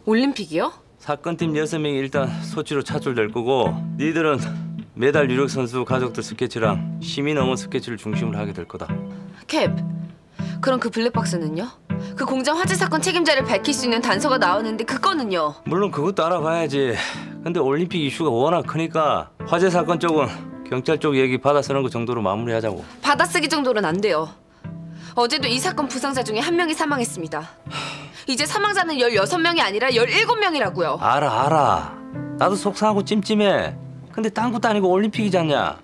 올림픽이요? 사건팀 6명이 일단 소치로 차출될 거고 니들은 메달 유력 선수 가족들 스케치랑 시민 응원 스케치를 중심으로 하게 될 거다. 캡, 그럼 그 블랙박스는요? 그 공장 화재 사건 책임자를 밝힐 수 있는 단서가 나왔는데 그거는요? 물론 그것도 알아봐야지. 근데 올림픽 이슈가 워낙 크니까 화재 사건 쪽은 경찰 쪽 얘기 받아 쓰는 거 정도로 마무리하자고. 받아쓰기 정도는 안 돼요. 어제도 이 사건 부상자 중에 1명이 사망했습니다. 이제 사망자는 16명이 아니라 17명이라고요. 알아. 나도 속상하고 찜찜해. 근데 딴 것도 아니고 올림픽이잖냐.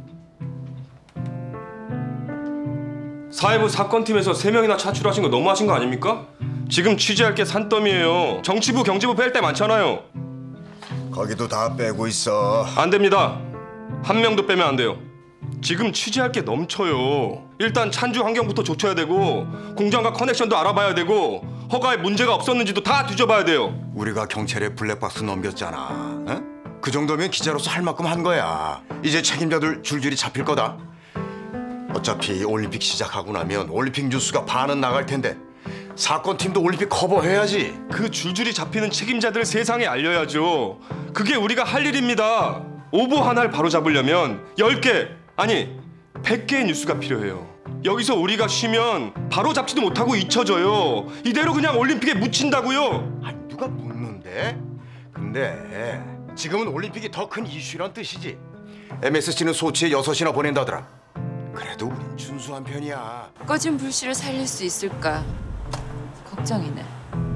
사회부 사건팀에서 3명이나 차출하신 거 너무하신 거 아닙니까? 지금 취재할 게 산더미예요. 정치부, 경제부 뺄 때 많잖아요. 거기도 다 빼고 있어. 안 됩니다. 한 명도 빼면 안 돼요. 지금 취재할 게 넘쳐요. 일단 찬주 환경부터 조쳐야 되고 공장과 커넥션도 알아봐야 되고 허가에 문제가 없었는지도 다 뒤져봐야 돼요. 우리가 경찰에 블랙박스 넘겼잖아. 에? 그 정도면 기자로서 할 만큼 한 거야. 이제 책임자들 줄줄이 잡힐 거다. 어차피 올림픽 시작하고 나면 올림픽 뉴스가 반은 나갈 텐데 사건팀도 올림픽 커버해야지. 그 줄줄이 잡히는 책임자들 세상에 알려야죠. 그게 우리가 할 일입니다. 오보 하나를 바로잡으려면 10개, 아니 100개의 뉴스가 필요해요. 여기서 우리가 쉬면 바로잡지도 못하고 잊혀져요. 이대로 그냥 올림픽에 묻힌다고요. 아니 누가 묻는데? 근데 지금은 올림픽이 더 큰 이슈란 뜻이지. MSC는 소치에 6이나 보낸다더라. 그래도 우린 준수한 편이야. 꺼진 불씨를 살릴 수 있을까 걱정이네.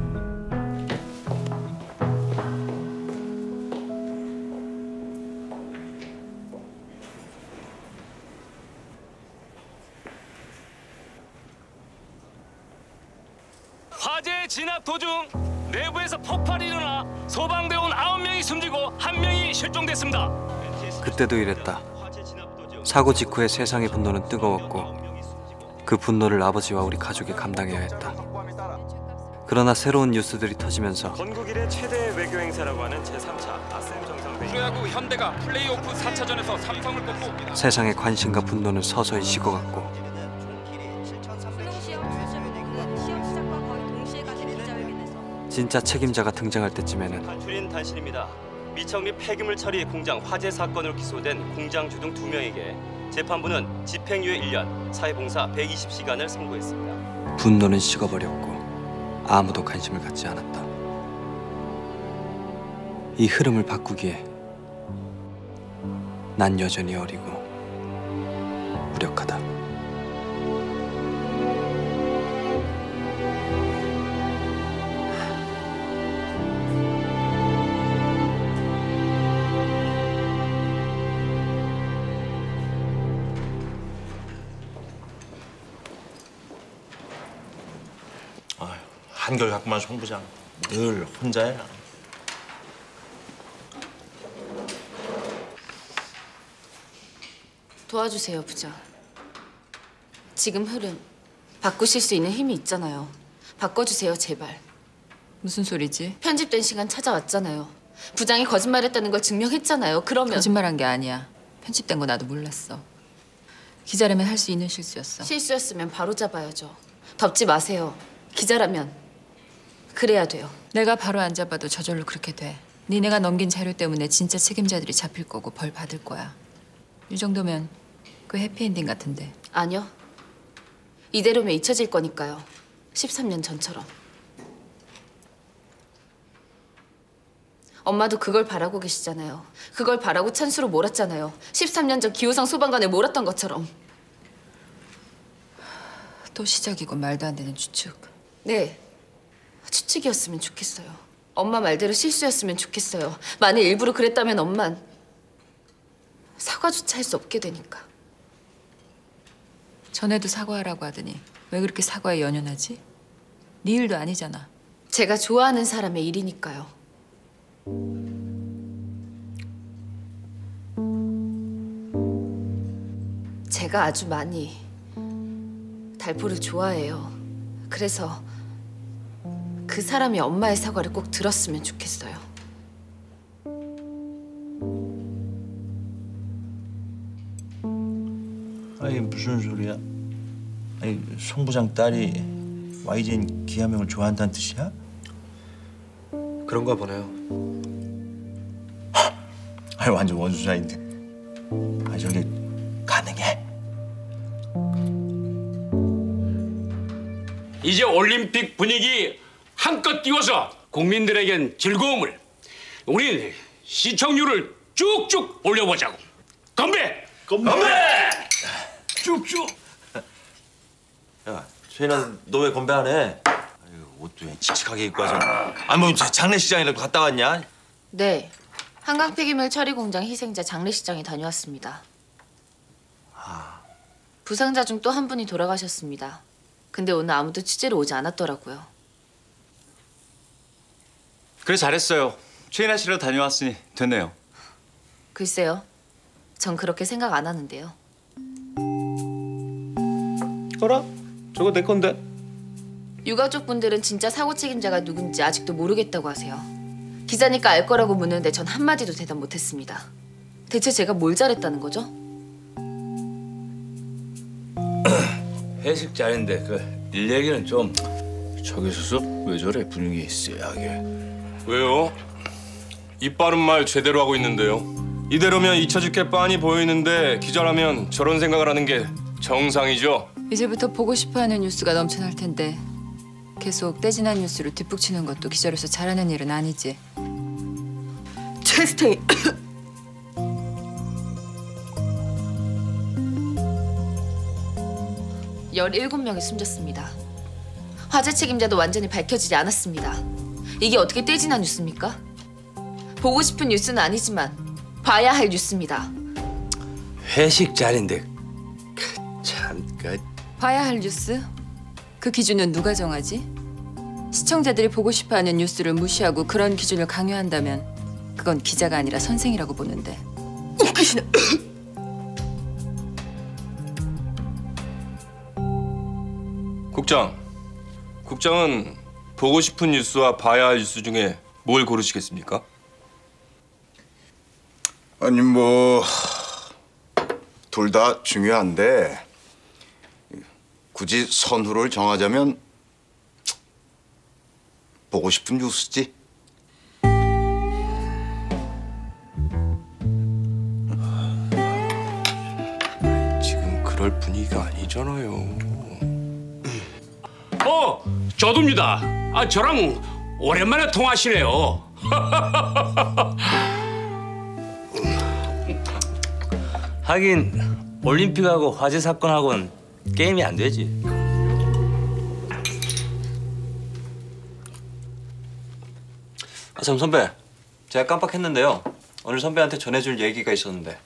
화재 진압 도중 내부에서 폭발이 일어나 소방대원 9명이 숨지고 1명이 실종됐습니다. 그때도 이랬다. 사고 직후에 세상의 분노는 뜨거웠고 그 분노를 아버지와 우리 가족이 감당해야 했다. 그러나 새로운 뉴스들이 터지면서 건국 이래 최대 외교 행사라고 하는 제3차 아셈 정상회의. 프로야구 현대가 플레이오프 4차전에서 삼성을 꺾고 세상의 관심과 분노는 서서히 식어갔고 진짜 책임자가 등장할 때쯤에는 간출인 단신입니다. 미청리 폐기물 처리 공장 화재 사건으로 기소된 공장 주등 2명에게 재판부는 집행유예 1년, 사회봉사 120시간을 선고했습니다. 분노는 식어버렸고 아무도 관심을 갖지 않았다. 이 흐름을 바꾸기에 난 여전히 어리고 무력하다. 한결같구만 송 부장. 늘 혼자야. 도와주세요, 부장. 지금 흐름 바꾸실 수 있는 힘이 있잖아요. 바꿔주세요, 제발. 무슨 소리지? 편집된 시간 찾아왔잖아요. 부장이 거짓말했다는 걸 증명했잖아요. 그러면 거짓말한 게 아니야. 편집된 거 나도 몰랐어. 기자라면 할 수 있는 실수였어. 실수였으면 바로 잡아야죠. 덮지 마세요. 기자라면 그래야 돼요. 내가 바로 안 잡아도 저절로 그렇게 돼. 니네가 넘긴 자료 때문에 진짜 책임자들이 잡힐 거고 벌 받을 거야. 이 정도면 그 해피엔딩 같은데. 아니요. 이대로면 잊혀질 거니까요. 13년 전처럼. 엄마도 그걸 바라고 계시잖아요. 그걸 바라고 찬수로 몰았잖아요. 13년 전 기호상 소방관을 몰았던 것처럼. 또 시작이고 말도 안 되는 추측. 네. 추측이었으면 좋겠어요. 엄마 말대로 실수였으면 좋겠어요. 만일 일부러 그랬다면 엄만 사과조차 할 수 없게 되니까. 전에도 사과하라고 하더니 왜 그렇게 사과에 연연하지? 네 일도 아니잖아. 제가 좋아하는 사람의 일이니까요. 제가 아주 많이 달포를 좋아해요. 그래서 그 사람이 엄마의 사과를 꼭 들었으면 좋겠어요. 아니 무슨 소리야? 아니 송 부장 딸이 YGN 기아명을 좋아한다는 뜻이야? 그런가 보네요. 아니 완전 원수자인데. 아 저기 가능해? 이제 올림픽 분위기 한껏 띄워서 국민들에겐 즐거움을, 우린 시청률을 쭉쭉 올려보자고. 건배! 건배! 쭉쭉! 야, 최인아, 너 왜 건배 안 해? 아유, 옷도 그냥 칙칙하게 입고 와서. 아니 뭐 장례식장이라도 갔다 왔냐? 네. 한강 폐기물 처리 공장 희생자 장례식장에 다녀왔습니다. 부상자 중 또 한 분이 돌아가셨습니다. 근데 오늘 아무도 취재로 오지 않았더라고요. 그래 잘했어요. 최인아 씨로 다녀왔으니 됐네요. 글쎄요. 전 그렇게 생각 안 하는데요. 어라? 저거 내 건데. 유가족분들은 진짜 사고 책임자가 누군지 아직도 모르겠다고 하세요. 기자니까 알 거라고 묻는데 전 한마디도 대답 못했습니다. 대체 제가 뭘 잘했다는 거죠? 회식 자리인데 일 얘기는 좀. 저기 수습 왜 저래? 분위기 쎄하게. 왜요? 입 바른 말 제대로 하고 있는데요. 이대로면 잊혀질 뻔히 보이는데 기자라면 저런 생각을 하는 게 정상이죠. 이제부터 보고 싶어하는 뉴스가 넘쳐날 텐데 계속 떼진한 뉴스로 뒷북치는 것도 기자로서 잘하는 일은 아니지. 체스팅. 17명이 숨졌습니다. 화재 책임자도 완전히 밝혀지지 않았습니다. 이게 어떻게 떼지난 뉴스입니까? 보고 싶은 뉴스는 아니지만 봐야 할 뉴스입니다. 회식 자리인데 봐야 할 뉴스? 그 기준은 누가 정하지? 시청자들이 보고 싶어하는 뉴스를 무시하고 그런 기준을 강요한다면 그건 기자가 아니라 선생이라고 보는데. 웃기시네. 국장은 보고 싶은 뉴스와 봐야 할 뉴스 중에 뭘 고르시겠습니까? 아니 뭐 둘 다 중요한데 굳이 선후를 정하자면 보고 싶은 뉴스지. 지금 그럴 분위기가 아니잖아요. 저도입니다. 저랑 오랜만에 통화하시네요. 하긴 올림픽하고 화재 사건하고는 게임이 안 되지. 참 선배, 제가 깜빡했는데요. 오늘 선배한테 전해줄 얘기가 있었는데.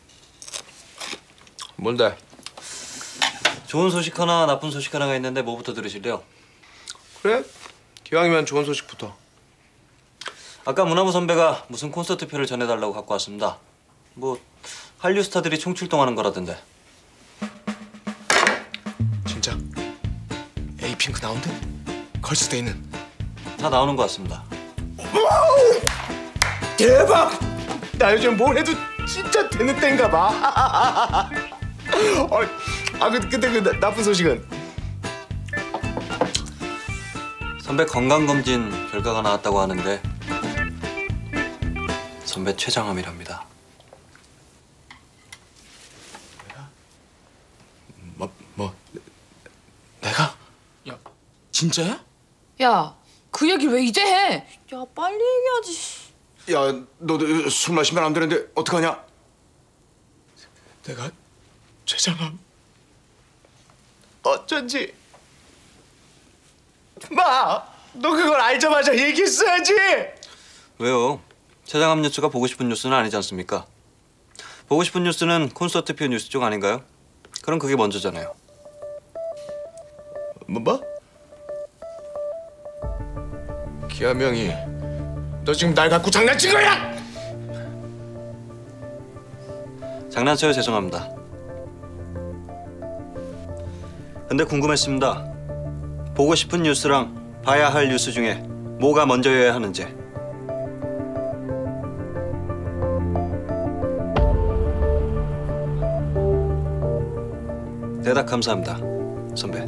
뭔데? 좋은 소식 하나, 나쁜 소식 하나가 있는데 뭐부터 들으실래요? 그래? 기왕이면 좋은 소식부터. 아까 문화부 선배가 무슨 콘서트표를 전해달라고 갖고 왔습니다. 뭐 한류 스타들이 총출동하는 거라던데. 진짜? 에이핑크 나온대? 걸스데이는? 다 나오는 것 같습니다. 대박! 나 요즘 뭘 해도 진짜 되는 때인가 봐. 근데 그 나쁜 소식은? 선배 건강검진 결과가 나왔다고 하는데 선배 췌장암이랍니다. 내가? 야, 진짜야? 야, 그 얘기를 왜 이제 해? 야, 빨리 얘기하지. 야, 너도 술 마시면 안 되는데 어떡하냐? 내가 췌장암 어쩐지. 마, 너 그걸 알자마자 얘기했어야지. 왜요? 췌장암 뉴스가 보고 싶은 뉴스는 아니지 않습니까? 보고 싶은 뉴스는 콘서트표 뉴스 쪽 아닌가요? 그럼 그게 먼저잖아요. 뭐? 기아명이, 너 지금 날 갖고 장난친 거야? 장난쳐요. 죄송합니다. 근데 궁금했습니다. 보고 싶은 뉴스랑 봐야 할 뉴스 중에 뭐가 먼저여야 하는지. 대답 감사합니다, 선배.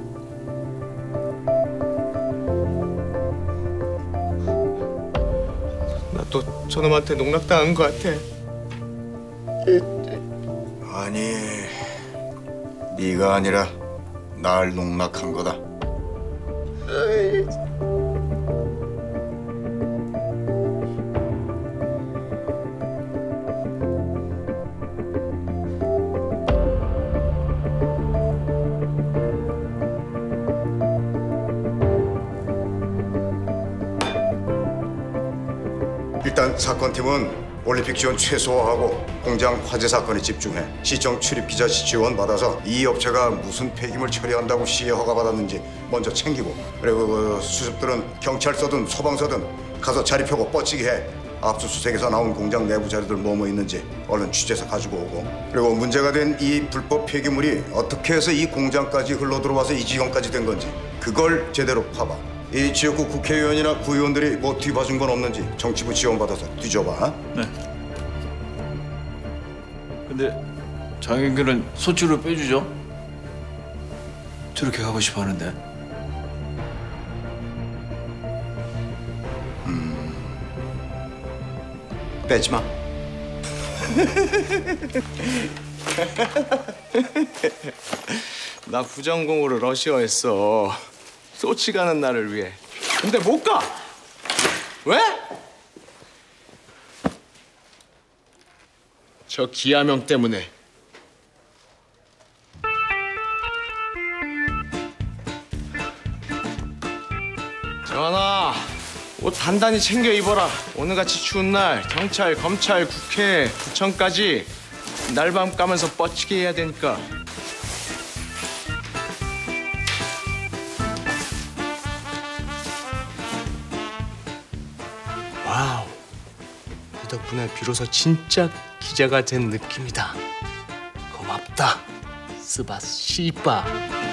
또 저놈한테 농락당한 것 같아. 아니, 네가 아니라 날 농락한 거다. 일단 사건팀은 올림픽 지원 최소화하고 공장 화재 사건에 집중해 시청 출입 기자 지원 받아서 이 업체가 무슨 폐기물 처리한다고 시에 허가 받았는지 먼저 챙기고, 그리고 그 수습들은 경찰서든 소방서든 가서 자리 펴고 뻗치게 해. 압수수색에서 나온 공장 내부 자료들 뭐뭐 있는지 얼른 취재해서 가지고 오고, 그리고 문제가 된 이 불법 폐기물이 어떻게 해서 이 공장까지 흘러들어와서 이 지경까지 된 건지 그걸 제대로 파봐. 이 지역구 국회의원이나 구의원들이 뭐 뒤봐준 건 없는지 정치부 지원받아서 뒤져봐. 네. 근데 장영규는 소치로 빼주죠? 저렇게 가고 싶어 하는데. 빼지 마. 나 부전공으로 러시아했어. 소치 가는 날을 위해. 근데 못 가. 왜? 저 기아명 때문에. 전하, 옷 단단히 챙겨 입어라. 오늘같이 추운 날 경찰, 검찰, 국회, 구청까지 날밤 까면서 뻗치게 해야 되니까. 와우, 그 덕분에 비로소 진짜 기자가 된 느낌이다. 고맙다, 스바시바.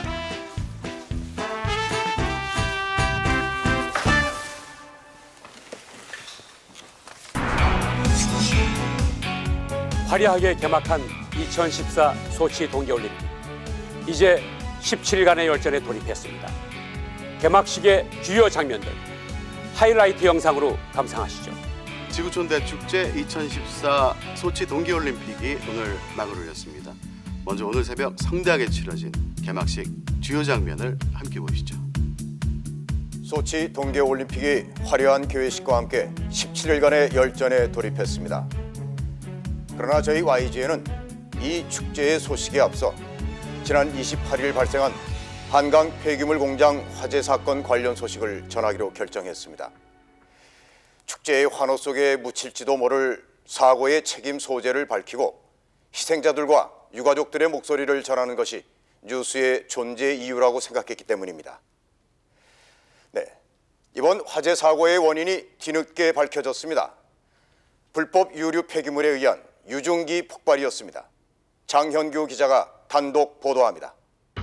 화려하게 개막한 2014 소치 동계올림픽. 이제 17일간의 열전에 돌입했습니다. 개막식의 주요 장면들 하이라이트 영상으로 감상하시죠. 지구촌 대축제 2014 소치 동계올림픽이 오늘 막을 올렸습니다. 먼저 오늘 새벽 성대하게 치러진 개막식 주요 장면을 함께 보시죠. 소치 동계올림픽이 화려한 개회식과 함께 17일간의 열전에 돌입했습니다. 그러나 저희 YGN은 이 축제의 소식에 앞서 지난 28일 발생한 한강 폐기물 공장 화재 사건 관련 소식을 전하기로 결정했습니다. 축제의 환호 속에 묻힐지도 모를 사고의 책임 소재를 밝히고 희생자들과 유가족들의 목소리를 전하는 것이 뉴스의 존재 이유라고 생각했기 때문입니다. 네, 이번 화재 사고의 원인이 뒤늦게 밝혀졌습니다. 불법 유류 폐기물에 의한 유증기 폭발이었습니다. 장현규 기자가 단독 보도합니다.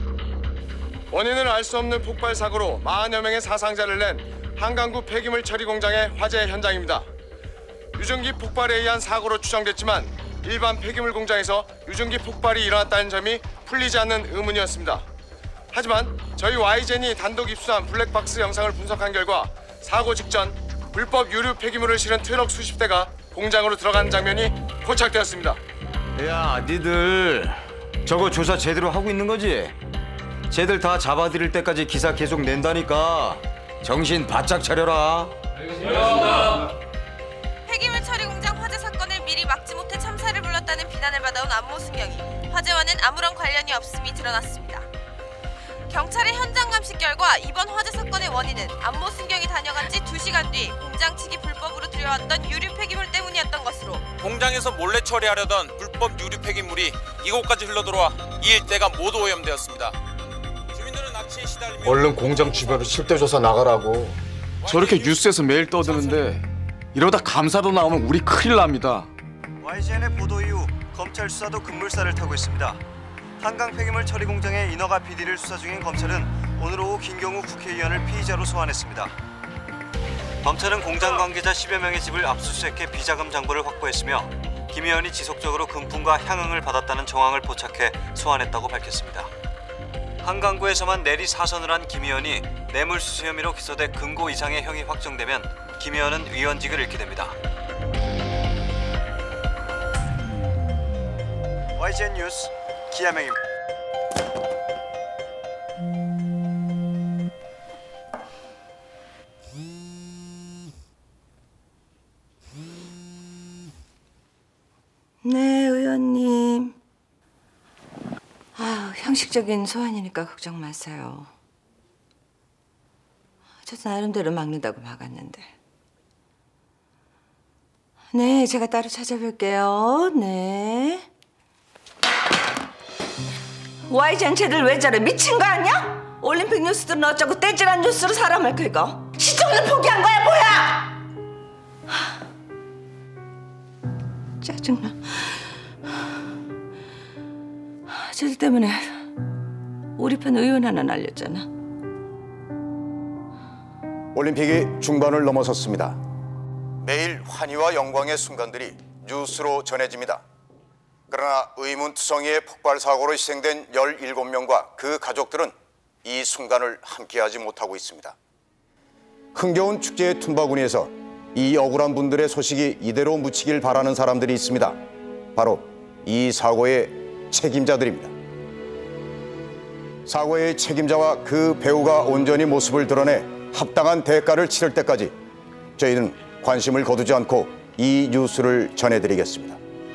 원인을 알 수 없는 폭발 사고로 40여 명의 사상자를 낸 한강구 폐기물 처리 공장의 화재 현장입니다. 유증기 폭발에 의한 사고로 추정됐지만 일반 폐기물 공장에서 유증기 폭발이 일어났다는 점이 풀리지 않는 의문이었습니다. 하지만 저희 YGN이 단독 입수한 블랙박스 영상을 분석한 결과 사고 직전 불법 유류 폐기물을 실은 트럭 수십 대가 공장으로 들어가는 장면이 포착되었습니다. 야, 니들 저거 조사 제대로 하고 있는 거지? 쟤들 다 잡아들일 때까지 기사 계속 낸다니까 정신 바짝 차려라. 알겠습니다. 폐기물 처리 공장 화재 사건을 미리 막지 못해 참사를 불렀다는 비난을 받아온 안모 순경이 화재와는 아무런 관련이 없음이 드러났습니다. 경찰의 현장 감식 결과 이번 화재 사건의 원인은 안모 순경이 다녀간 지 2시간 뒤 공장 측이 불법으로 들여왔던 유류 폐기물 때문이었던 것으로, 공장에서 몰래 처리하려던 불법 유류 폐기물이 이곳까지 흘러들어와 이 일대가 모두 오염되었습니다. 주민들은 악취에 시달리며 얼른 공장 주변으로 실태 조사 나가라고. 저렇게 뉴스에서 매일 떠드는데 이러다 감사도 나오면 우리 큰일 납니다. YGN의 보도 이후 검찰 수사도 급물살을 타고 있습니다. 한강 폐기물 처리 공장의 인허가 비리를 수사 중인 검찰은 오늘 오후 김경우 국회의원을 피의자로 소환했습니다. 검찰은 공장 관계자 10여 명의 집을 압수수색해 비자금 장부를 확보했으며 김 의원이 지속적으로 금품과 향응을 받았다는 정황을 포착해 소환했다고 밝혔습니다. 한강구에서만 내리 사선을 한 김 의원이 뇌물수수 혐의로 기소돼 금고 이상의 형이 확정되면 김 의원은 의원직을 잃게 됩니다. YGN 뉴스 기아명입니다. 네, 의원님. 아유, 형식적인 소환이니까 걱정 마세요. 저도 나름대로 막는다고 막았는데. 네, 제가 따로 찾아뵐게요. 네. YGN 쟤들 왜 저래? 미친 거 아니야? 올림픽 뉴스들은 어쩌고 떼질한 뉴스로 사람을 긁어? 시청을 포기한 거야, 뭐야? 짜증나. 쟤들 때문에 우리 편 의원 하나 날렸잖아. 올림픽이 중반을 넘어섰습니다. 매일 환희와 영광의 순간들이 뉴스로 전해집니다. 그러나 의문투성이의 폭발 사고로 희생된 17명과 그 가족들은 이 순간을 함께하지 못하고 있습니다. 흥겨운 축제의 tum바구니에서 이 억울한 분들의 소식이 이대로 묻히길 바라는 사람들이 있습니다. 바로 이 사고의 책임자들입니다. 사고의 책임자와 그 배우가 온전히 모습을 드러내 합당한 대가를 치를 때까지 저희는 관심을 거두지 않고 이 뉴스를 전해드리겠습니다.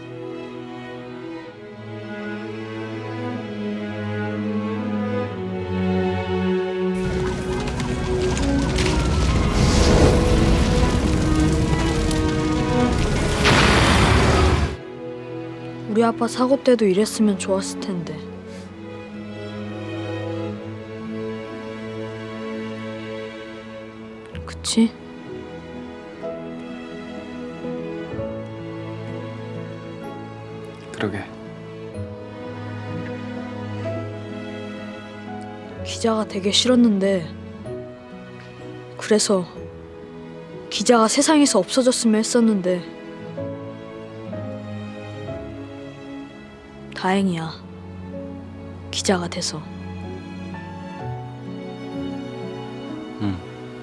우리 아빠 사고 때도 이랬으면 좋았을 텐데. 그치? 그러게. 기자가 되게 싫었는데 그래서 기자가 세상에서 없어졌으면 했었는데 다행이야. 기자가 돼서. 응.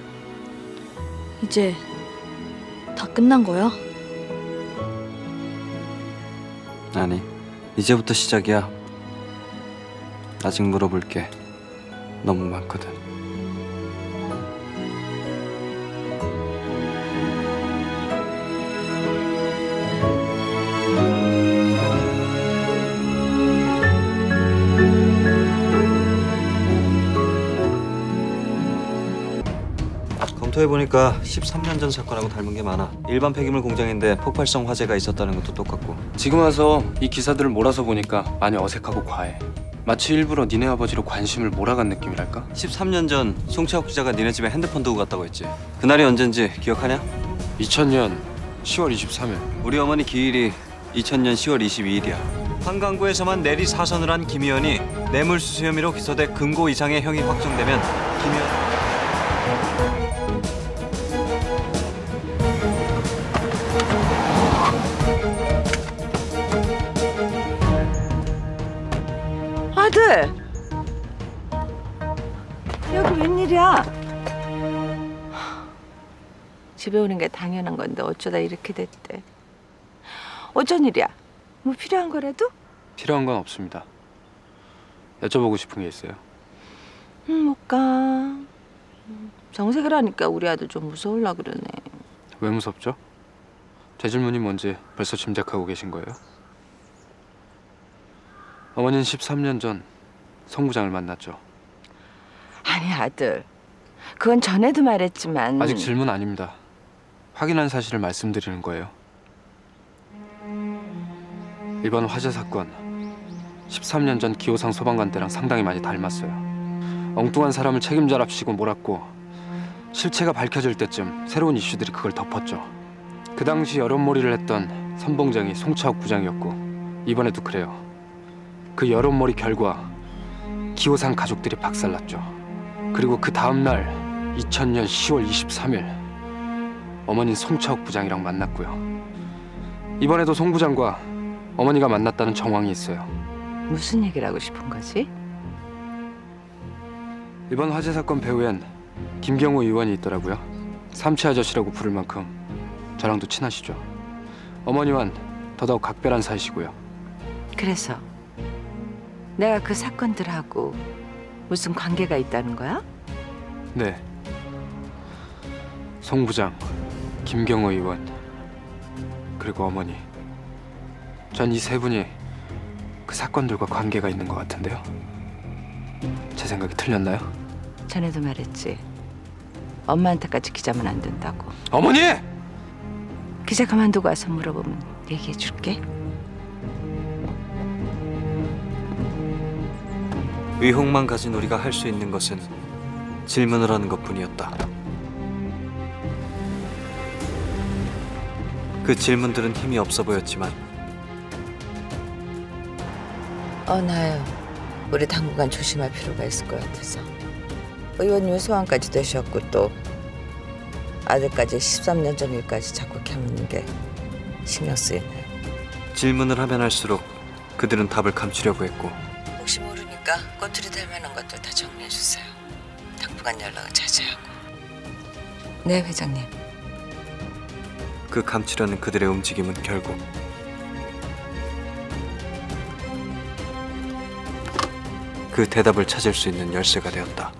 이제 다 끝난 거야? 아니, 이제부터 시작이야. 아직 물어볼 게 너무 많거든. 검토해보니까 13년 전 사건하고 닮은 게 많아. 일반 폐기물 공장인데 폭발성 화재가 있었다는 것도 똑같고. 지금 와서 이 기사들을 몰아서 보니까 많이 어색하고 과해. 마치 일부러 니네 아버지로 관심을 몰아간 느낌이랄까? 13년 전 송채옥 기자가 니네 집에 핸드폰 두고 갔다고 했지. 그날이 언젠지 기억하냐? 2000년 10월 23일. 우리 어머니 기일이 2000년 10월 22일이야. 한강구에서만 내리 사선을 한 김 의원이 뇌물수수 혐의로 기소돼 금고 이상의 형이 확정되면 김 의원... 아들! 여기 웬일이야? 집에 오는 게 당연한 건데 어쩌다 이렇게 됐대. 어쩐 일이야? 뭐 필요한 거라도? 필요한 건 없습니다. 여쭤보고 싶은 게 있어요. 못 가. 정색을 하니까 우리 아들 좀 무서울라 그러네. 왜 무섭죠? 제 질문이 뭔지 벌써 짐작하고 계신 거예요? 어머니는 13년 전 송 부장을 만났죠. 아니 아들, 그건 전에도 말했지만 아직 질문 아닙니다. 확인한 사실을 말씀드리는 거예요. 이번 화재 사건 13년 전 기호상 소방관 때랑 상당히 많이 닮았어요. 엉뚱한 사람을 책임자랍시고 몰았고 실체가 밝혀질 때쯤 새로운 이슈들이 그걸 덮었죠. 그 당시 여론몰이를 했던 선봉장이 송채옥 부장이었고 이번에도 그래요. 그 여론몰이 결과 기호상 가족들이 박살났죠. 그리고 그 다음 날 2000년 10월 23일 어머니는 송채옥 부장이랑 만났고요. 이번에도 송 부장과 어머니가 만났다는 정황이 있어요. 무슨 얘기를 하고 싶은 거지? 이번 화재 사건 배후엔 김경우 의원이 있더라고요. 삼치 아저씨라고 부를 만큼 저랑도 친하시죠. 어머니와는 더더욱 각별한 사이시고요. 그래서 내가 그 사건들하고 무슨 관계가 있다는 거야? 네. 송 부장, 김경호 의원, 그리고 어머니. 전 이 세 분이 그 사건들과 관계가 있는 것 같은데요. 제 생각이 틀렸나요? 전에도 말했지. 엄마한테까지 기자면 안 된다고. 어머니! 기자 그만두고 와서 물어보면 얘기해 줄게. 의혹만 가진 우리가 할 수 있는 것은 질문을 하는 것뿐이었다. 그 질문들은 힘이 없어 보였지만 나요. 우리 당분간 조심할 필요가 있을 것 같아서. 의원님이 소환까지 되셨고 또 아들까지 13년 전 일까지 자꾸 캐묻는 게 신경 쓰이네요. 질문을 하면 할수록 그들은 답을 감추려고 했고 혹시 모르니까 꼬투리 될 만한 것들 다 정리해 주세요. 당분간 연락은 자제하고. 네, 회장님. 그 감추려는 그들의 움직임은 결국 그 대답을 찾을 수 있는 열쇠가 되었다.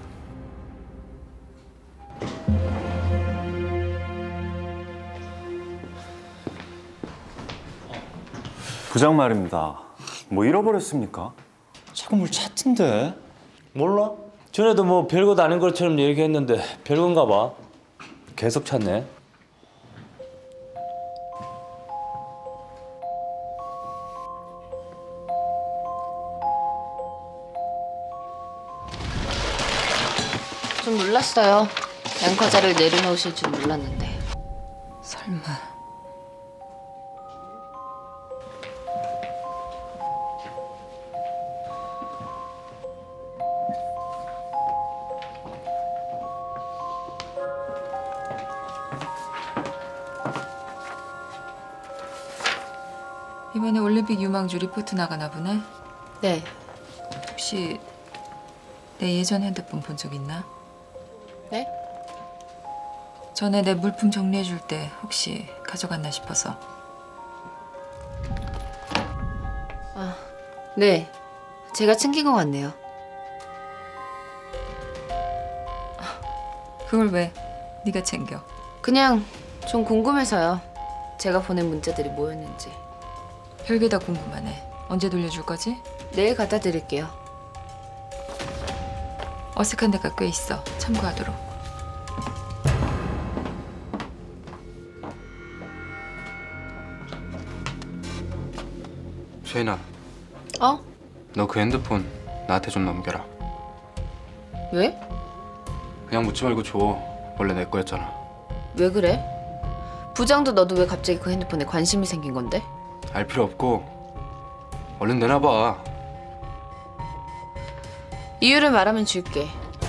부장 말입니다. 뭐 잃어버렸습니까? 자꾸 뭘 찾던데. 몰라? 전에도 뭐 별것 아닌 것처럼 얘기했는데 별건가 봐. 계속 찾네. 좀 놀랐어요. 앵커자를 내려놓으실 줄 몰랐는데. 설마. 이번에 올림픽 유망주 리포트 나가나 보네? 네. 혹시 내 예전 핸드폰 본 적 있나? 네? 전에 내 물품 정리해줄 때 혹시 가져갔나 싶어서. 아, 네. 제가 챙긴 것 같네요. 그걸 왜 네가 챙겨? 그냥 좀 궁금해서요. 제가 보낸 문자들이 뭐였는지. 별게 다 궁금하네. 언제 돌려줄 거지? 내일 갖다 드릴게요. 어색한 데가 꽤 있어. 참고하도록. 쉐인아. 어? 너 그 핸드폰 나한테 좀 넘겨라. 왜? 그냥 묻지 말고 줘. 원래 내 거였잖아. 왜 그래? 부장도 너도 왜 갑자기 그 핸드폰에 관심이 생긴 건데? 알 필요 없고 얼른 내놔봐. 이유를 말하면 줄게.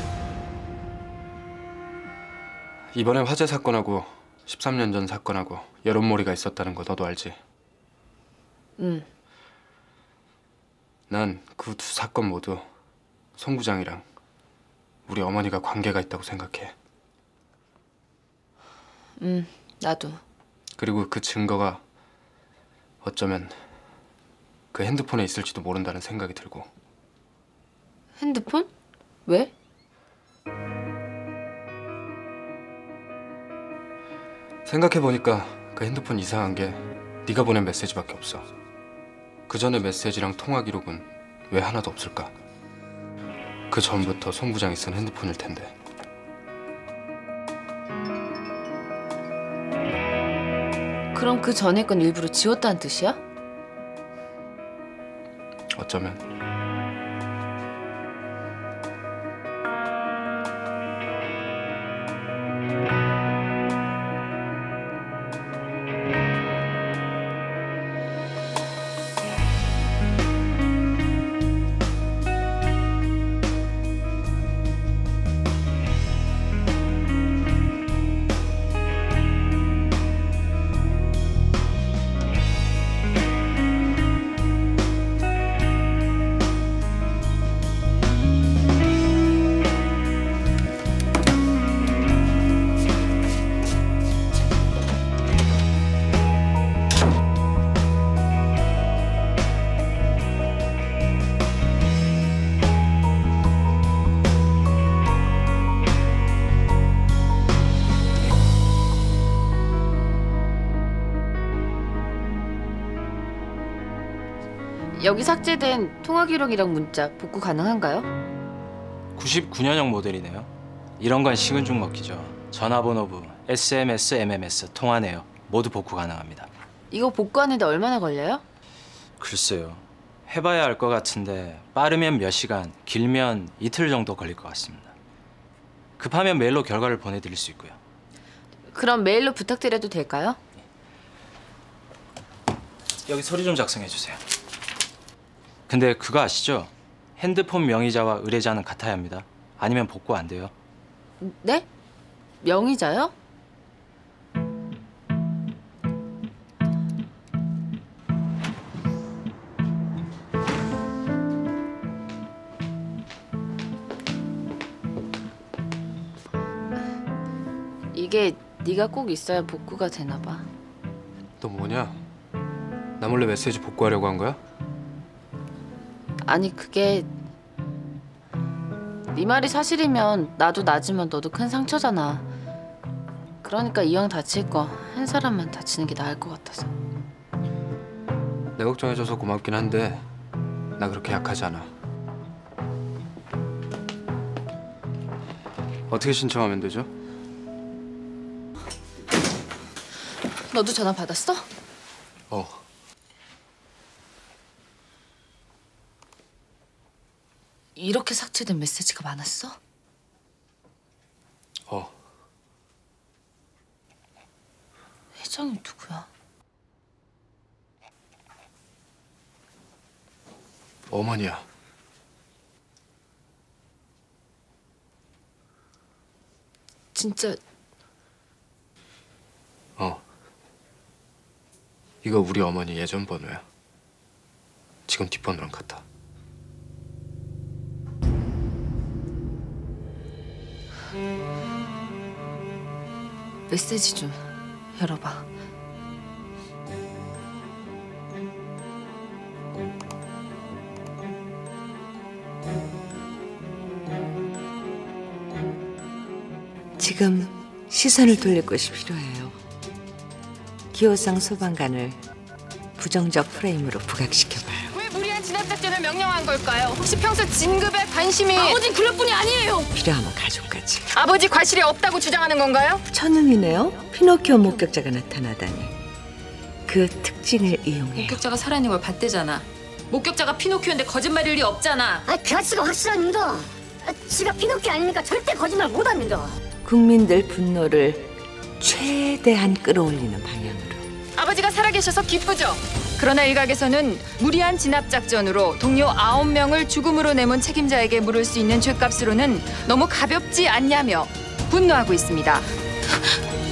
이번에 화재 사건하고 13년 전 사건하고 여론몰이가 있었다는 거 너도 알지? 응. 난 그 두 사건 모두 송 부장이랑 우리 어머니가 관계가 있다고 생각해. 나도. 그리고 그 증거가 어쩌면 그 핸드폰에 있을지도 모른다는 생각이 들고. 핸드폰? 왜? 생각해보니까 그 핸드폰 이상한 게 네가 보낸 메시지밖에 없어. 그 전에 메시지랑 통화 기록은 왜 하나도 없을까? 그 전부터 송 부장이 쓴 핸드폰일 텐데. 그럼 그 전에 건 일부러 지웠다는 뜻이야? 어쩌면. 여기 삭제된 통화 기록이랑 문자 복구 가능한가요? 99년형 모델이네요. 이런 건 식은 죽 먹기죠. 전화번호부, SMS, MMS, 통화 내역 모두 복구 가능합니다. 이거 복구하는데 얼마나 걸려요? 글쎄요. 해봐야 알 것 같은데 빠르면 몇 시간, 길면 이틀 정도 걸릴 것 같습니다. 급하면 메일로 결과를 보내드릴 수 있고요. 그럼 메일로 부탁드려도 될까요? 여기 서류 좀 작성해 주세요. 근데 그거 아시죠? 핸드폰 명의자와 의뢰자는 같아야 합니다. 아니면 복구 안 돼요. 네? 명의자요? 이게 네가 꼭 있어야 복구가 되나 봐. 너 뭐냐? 나 몰래 메시지 복구하려고 한 거야? 아니 그게 네 말이 사실이면 나도 나지만 너도 큰 상처잖아. 그러니까 이왕 다칠 거 한 사람만 다치는 게 나을 것 같아서. 내 걱정해줘서 고맙긴 한데 나 그렇게 약하지 않아. 어떻게 신청하면 되죠? 너도 전화 받았어? 이렇게 삭제된 메시지가 많았어? 회장이 누구야? 어머니야. 진짜 이거 우리 어머니 예전 번호야. 지금 뒷번호랑 같아. 메시지 좀 열어봐. 지금 시선을 돌릴 곳이 필요해요. 기호상 소방관을 부정적 프레임으로 부각시켜봐요. 왜 무리한 진압작전을 명령한 걸까요? 혹시 평소 진급에 관심이... 아버지 그럴뿐이 아니에요. 필요하면 가족까지. 아버지 과실이 없다고 주장하는 건가요? 천음이네요. 피노키오 목격자가 나타나다니. 그 특징을 이용해요. 목격자가 살아있는 걸 봤대잖아. 목격자가 피노키오인데 거짓말일 리 없잖아. 그 아저씨가 확실합니다. 지가 피노키오 아니니까 절대 거짓말 못합니다. 국민들 분노를 최대한 끌어올리는 방향으로. 아버지가 살아계셔서 기쁘죠. 그러나 일각에서는 무리한 진압작전으로 동료 9명을 죽음으로 내몬 책임자에게 물을 수 있는 죗값으로는 너무 가볍지 않냐며 분노하고 있습니다.